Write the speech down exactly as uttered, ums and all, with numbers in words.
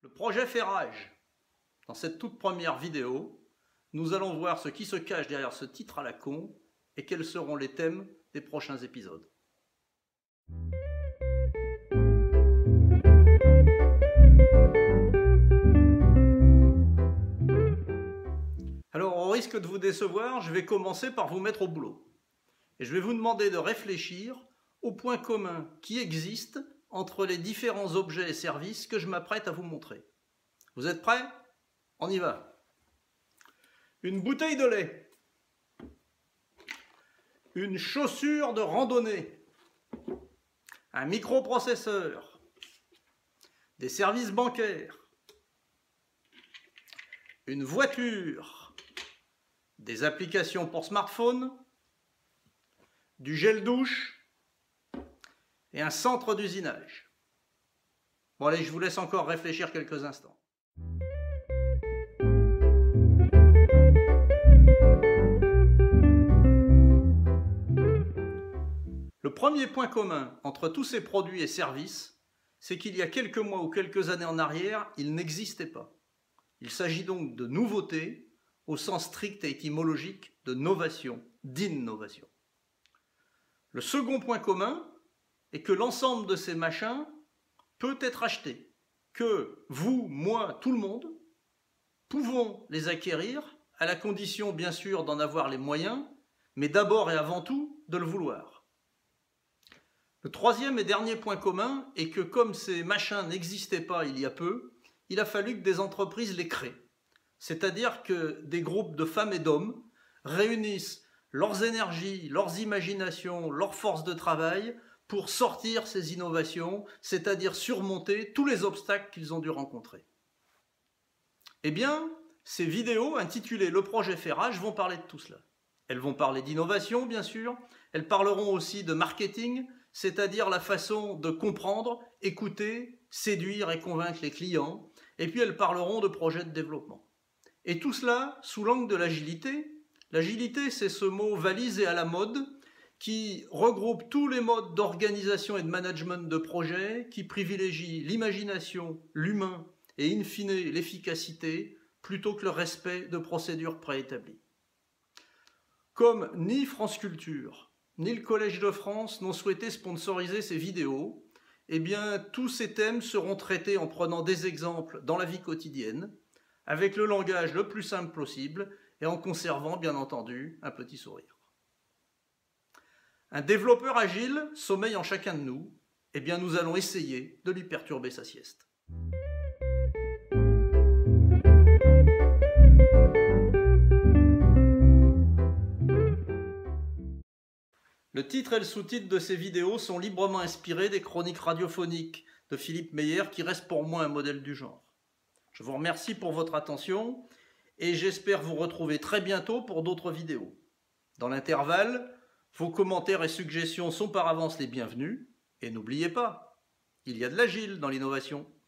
Le projet Ferrage. Dans cette toute première vidéo, nous allons voir ce qui se cache derrière ce titre à la con et quels seront les thèmes des prochains épisodes. Alors, au risque de vous décevoir, je vais commencer par vous mettre au boulot. Et je vais vous demander de réfléchir aux points communs qui existent entre les différents objets et services que je m'apprête à vous montrer. Vous êtes prêts? On y va. Une bouteille de lait. Une chaussure de randonnée. Un microprocesseur. Des services bancaires. Une voiture. Des applications pour smartphone. Du gel douche. Et un centre d'usinage. Bon allez, je vous laisse encore réfléchir quelques instants. Le premier point commun entre tous ces produits et services, c'est qu'il y a quelques mois ou quelques années en arrière, ils n'existaient pas. Il s'agit donc de nouveautés au sens strict et étymologique de novation, d'innovation. Le second point commun est que l'ensemble de ces machins peut être acheté, que vous, moi, tout le monde, pouvons les acquérir, à la condition bien sûr d'en avoir les moyens, mais d'abord et avant tout de le vouloir. Le troisième et dernier point commun est que comme ces machins n'existaient pas il y a peu, il a fallu que des entreprises les créent. C'est-à-dire que des groupes de femmes et d'hommes réunissent leurs énergies, leurs imaginations, leurs forces de travail pour sortir ces innovations, c'est-à-dire surmonter tous les obstacles qu'ils ont dû rencontrer. Eh bien, ces vidéos intitulées « Le projet Ferrage » vont parler de tout cela. Elles vont parler d'innovation, bien sûr, elles parleront aussi de marketing, c'est-à-dire la façon de comprendre, écouter, séduire et convaincre les clients, et puis elles parleront de projets de développement. Et tout cela sous l'angle de l'agilité. L'agilité, c'est ce mot valise et à la mode, qui regroupe tous les modes d'organisation et de management de projets, qui privilégient l'imagination, l'humain et in fine l'efficacité, plutôt que le respect de procédures préétablies. Comme ni France Culture, ni le Collège de France n'ont souhaité sponsoriser ces vidéos, eh bien tous ces thèmes seront traités en prenant des exemples dans la vie quotidienne, avec le langage le plus simple possible et en conservant bien entendu un petit sourire. Un développeur agile sommeille en chacun de nous, eh bien nous allons essayer de lui perturber sa sieste. Le titre et le sous-titre de ces vidéos sont librement inspirés des chroniques radiophoniques de Philippe Meyer qui reste pour moi un modèle du genre. Je vous remercie pour votre attention et j'espère vous retrouver très bientôt pour d'autres vidéos. Dans l'intervalle, vos commentaires et suggestions sont par avance les bienvenus. Et n'oubliez pas, il y a de l'agile dans l'innovation.